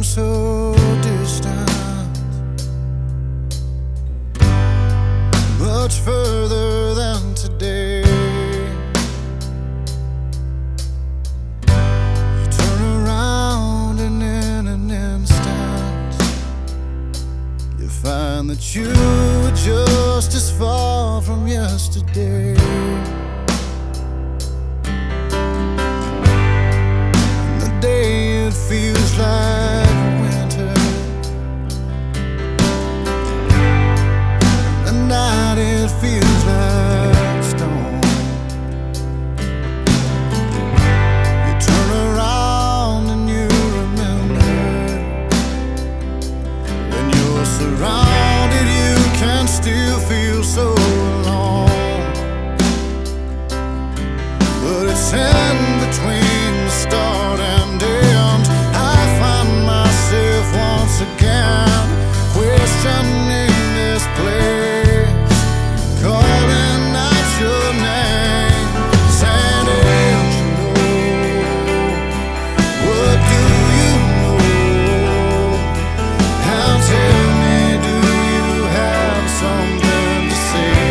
so distant, much further than today. You turn around and in an instant you find that you were just as far from yesterday. And the day it feels like winter, and the night it feels like storm. You turn around and you remember, when you're surrounded you can still feel so alone. But it's in between the start and end I find myself once again questioning this place, calling out your name, San Angelo. What do you know? Now tell me, do you have something to say?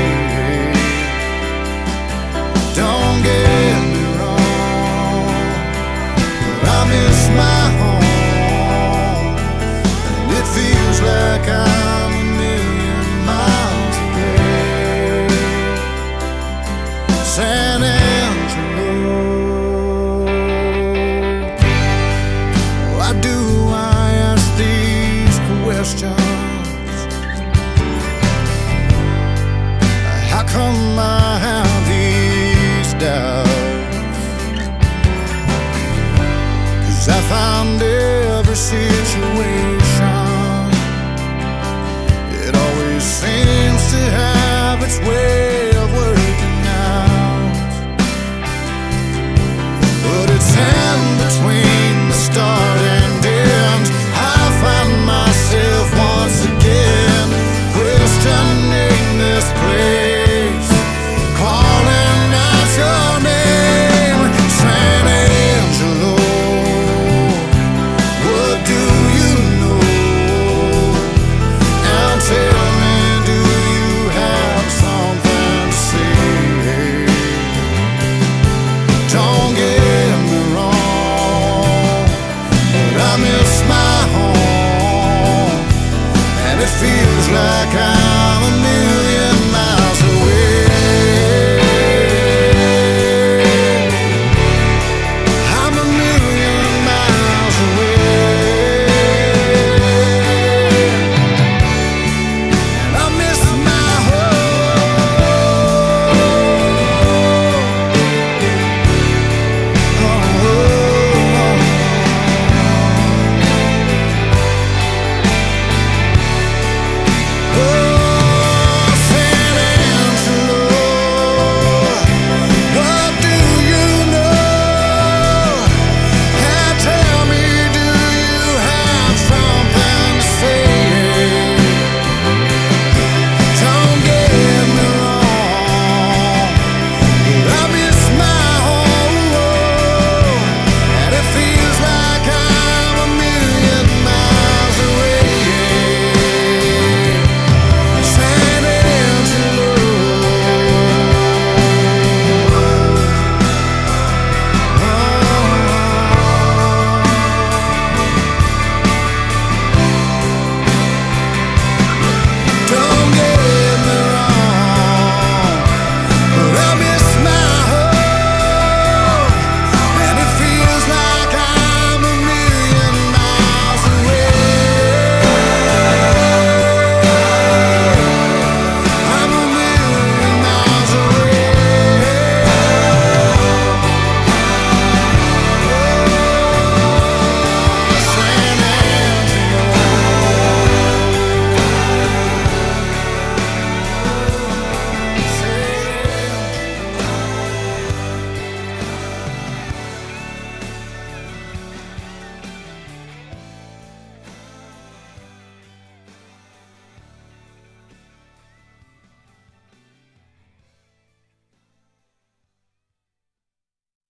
Don't get me wrong, but I miss my home, and it feels like I'm a million miles away. San Angelo. Why do I ask these questions? How come I